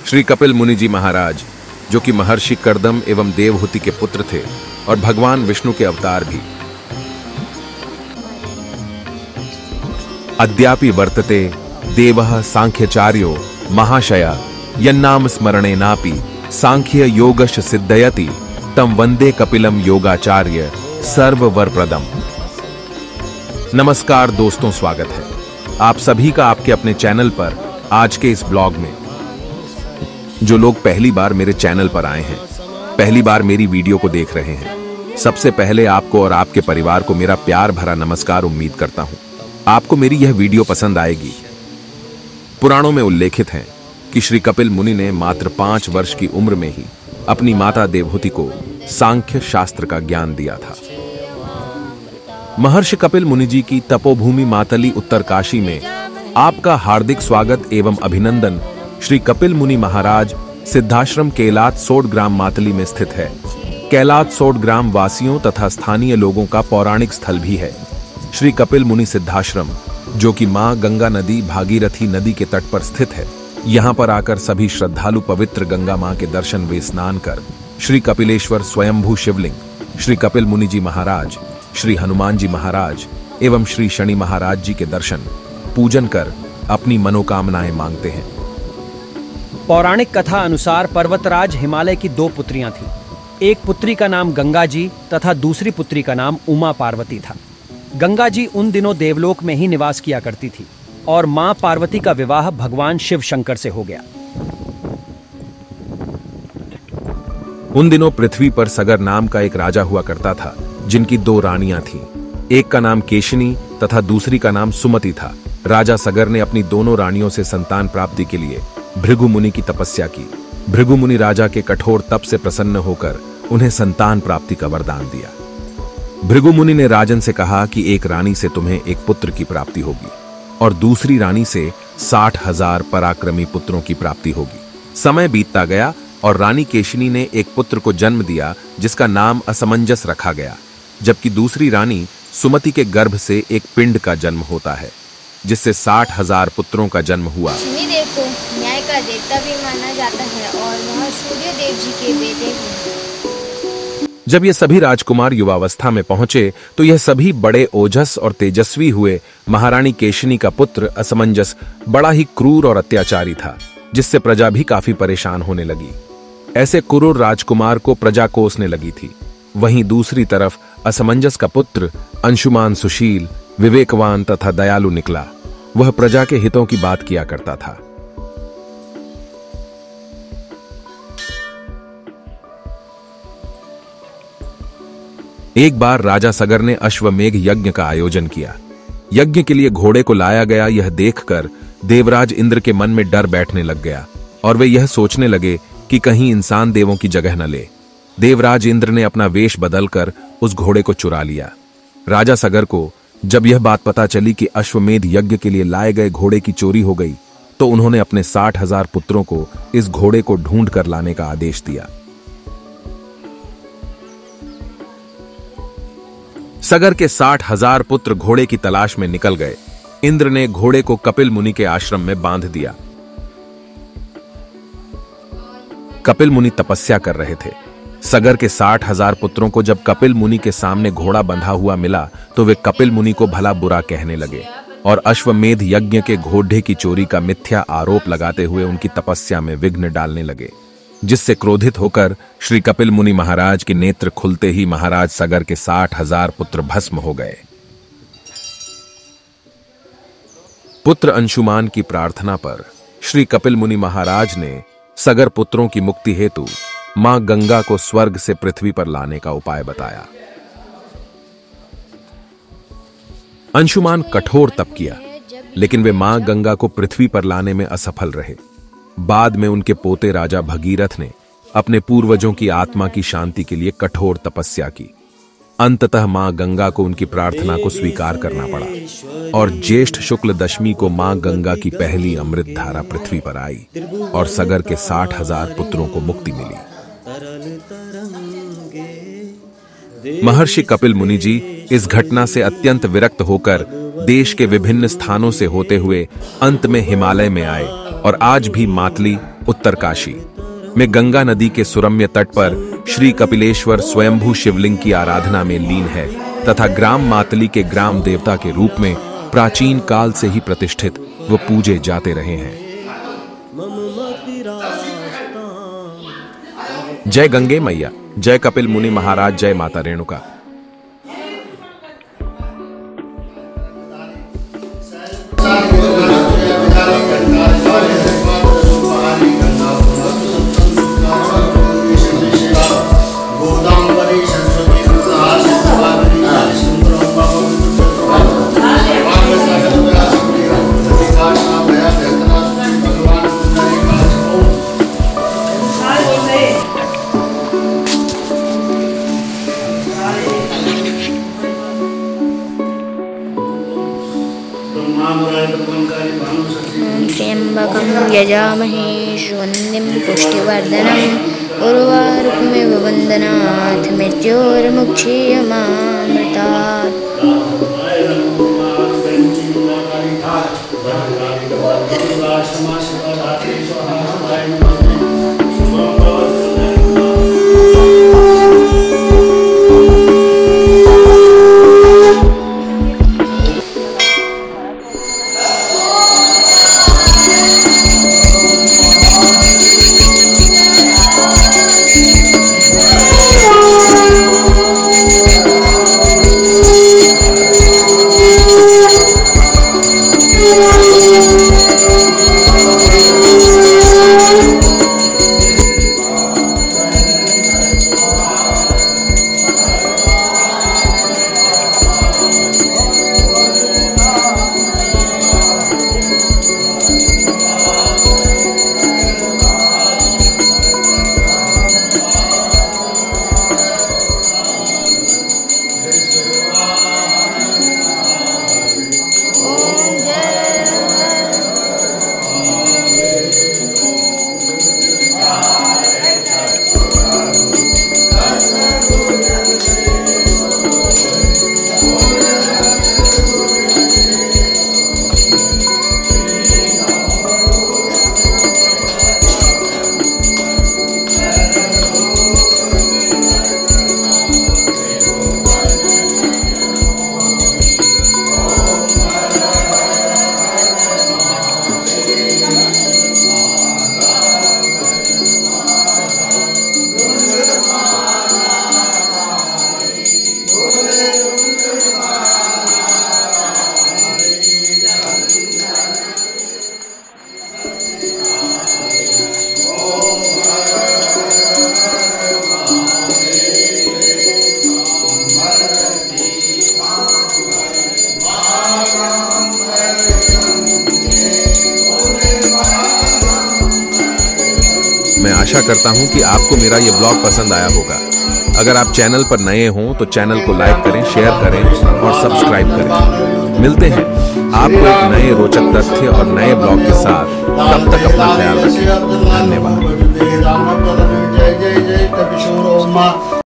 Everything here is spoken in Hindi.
श्री कपिल मुनि जी महाराज, जो कि महर्षि कर्दम एवं देवहूति के पुत्र थे और भगवान विष्णु के अवतार भी। अद्यापि वर्तते देवः सांख्यचार्यो महाशया यन्नाम स्मरणेनापि सांख्य योगश सिद्धयति तम वंदे कपिलम योगाचार्य सर्ववरप्रदम। नमस्कार दोस्तों, स्वागत है आप सभी का आपके अपने चैनल पर। आज के इस ब्लॉग में जो लोग पहली बार मेरे चैनल पर आए हैं, पहली बार मेरी वीडियो को देख रहे हैं, सबसे पहले आपको और आपके परिवार को मेरा प्यार भरा नमस्कार। उम्मीद करता हूं आपको मेरी यह वीडियो पसंद आएगी। पुराणों में उल्लेखित है कि श्री कपिल मुनि ने मात्र 5 वर्ष की उम्र में ही अपनी माता देवहूति को सांख्य शास्त्र का ज्ञान दिया था। महर्षि कपिल मुनि जी की तपोभूमि मातली उत्तरकाशी में आपका हार्दिक स्वागत एवं अभिनंदन। श्री कपिल मुनि महाराज सिद्धाश्रम कैलात सोड ग्राम मातली में स्थित है। कैलात सोड ग्राम वासियों तथा स्थानीय लोगों का पौराणिक स्थल भी है। श्री कपिल मुनि सिद्धाश्रम, जो कि मां गंगा नदी भागीरथी नदी के तट पर स्थित है, यहां पर आकर सभी श्रद्धालु पवित्र गंगा मां के दर्शन व स्नान कर श्री कपिलेश्वर स्वयंभू शिवलिंग, श्री कपिल मुनि जी महाराज, श्री हनुमान जी महाराज एवं श्री शनि महाराज जी के दर्शन पूजन कर अपनी मनोकामनाएं मांगते हैं। पौराणिक कथा अनुसार पर्वतराज हिमालय की 2 पुत्रियां थीं। एक पुत्री का नाम गंगा जी तथा दूसरी पुत्री का नाम उमा पार्वती था। गंगा जी उन दिनों देवलोक में ही निवास किया करती थी और मां पार्वती का विवाह भगवान शिव शंकर से हो गया। उन दिनों पृथ्वी पर सगर नाम का एक राजा हुआ करता था, जिनकी 2 रानियां थीं। एक का नाम केशिनी तथा दूसरी का नाम सुमति था। राजा सगर ने अपनी दोनों रानियों से संतान प्राप्ति के लिए भृगु मुनि की तपस्या की। भृगु मुनि राजा के कठोर तप से प्रसन्न होकर उन्हें संतान प्राप्ति का वरदान दिया। भृगु मुनि ने राजन से कहा कि एक रानी से तुम्हें एक पुत्र की प्राप्ति होगी और दूसरी रानी से 60,000 पराक्रमी पुत्रों की प्राप्ति होगी। समय बीतता गया और रानी केशिनी ने एक पुत्र को जन्म दिया, जिसका नाम असमंजस रखा गया, जबकि दूसरी रानी सुमति के गर्भ से एक पिंड का जन्म होता है, जिससे 60,000 पुत्रों का जन्म हुआ। शनिदेव को न्याय का देवता भी माना जाता है और वह सूर्य देव जी के बेटे हैं। जब ये सभी राजकुमार युवावस्था में पहुंचे तो यह सभी बड़े ओजस और तेजस्वी हुए। महारानी केशिनी का पुत्र असमंजस बड़ा ही क्रूर और अत्याचारी था, जिससे प्रजा भी काफी परेशान होने लगी। ऐसे क्रूर राजकुमार को प्रजा कोसने लगी थी। वहीं दूसरी तरफ असमंजस का पुत्र अंशुमान सुशील, विवेकवान तथा दयालु निकला। वह प्रजा के हितों की बात किया करता था। एक बार राजा सगर ने अश्वमेघ यज्ञ का आयोजन किया। यज्ञ के लिए घोड़े को लाया गया। यह देखकर देवराज इंद्र के मन में डर बैठने लग गया और वे यह सोचने लगे कि कहीं इंसान देवों की जगह न ले। देवराज इंद्र ने अपना वेश बदलकर उस घोड़े को चुरा लिया। राजा सगर को जब यह बात पता चली कि अश्वमेध यज्ञ के लिए लाए गए घोड़े की चोरी हो गई, तो उन्होंने अपने 60,000 पुत्रों को इस घोड़े को ढूंढ कर लाने का आदेश दिया। सगर के 60,000 पुत्र घोड़े की तलाश में निकल गए। इंद्र ने घोड़े को कपिल मुनि के आश्रम में बांध दिया। कपिल मुनि तपस्या कर रहे थे। सगर के 60,000 पुत्रों को जब कपिल मुनि के सामने घोड़ा बंधा हुआ मिला तो वे कपिल मुनि को भला बुरा कहने लगे और अश्वमेध यज्ञ के घोड़े की चोरी का मिथ्या आरोप लगाते हुए उनकी तपस्या में विघ्न डालने लगे, जिससे क्रोधित होकर श्री कपिल मुनि महाराज के नेत्र खुलते ही महाराज सगर के 60,000 पुत्र भस्म हो गए। पुत्र अंशुमान की प्रार्थना पर श्री कपिल मुनि महाराज ने सगर पुत्रों की मुक्ति हेतु मां गंगा को स्वर्ग से पृथ्वी पर लाने का उपाय बताया। अंशुमान कठोर तप किया, लेकिन वे मां गंगा को पृथ्वी पर लाने में असफल रहे। बाद में उनके पोते राजा भगीरथ ने अपने पूर्वजों की आत्मा की शांति के लिए कठोर तपस्या की। अंततः मां गंगा को उनकी प्रार्थना को स्वीकार करना पड़ा और ज्येष्ठ शुक्ल दशमी को मां गंगा की पहली अमृत धारा पृथ्वी पर आई और सगर के 60,000 पुत्रों को मुक्ति मिली। महर्षि कपिल मुनि जी इस घटना से अत्यंत विरक्त होकर देश के विभिन्न स्थानों से होते हुए अंत में हिमालय में आए और आज भी मातली उत्तरकाशी में गंगा नदी के सुरम्य तट पर श्री कपिलेश्वर स्वयंभू शिवलिंग की आराधना में लीन है तथा ग्राम मातली के ग्राम देवता के रूप में प्राचीन काल से ही प्रतिष्ठित व पूजे जाते रहे हैं। जय गंगे मैया, जय कपिल मुनि महाराज, जय माता रेणुका। त्र्यंबकं यजामहे सुगन्धिं पुष्टिवर्धनम् उर्वारुकमिव वन्दनात् मृत्योर्मुक्षीयमामृतात्। मैं आशा करता हूं कि आपको मेरा यह ब्लॉग पसंद आया होगा। अगर आप चैनल पर नए हों तो चैनल को लाइक करें, शेयर करें और सब्सक्राइब करें। मिलते हैं आपको एक नए रोचक तथ्य और नए ब्लॉग के साथ। तब तक अपना ख्याल रखें। धन्यवाद।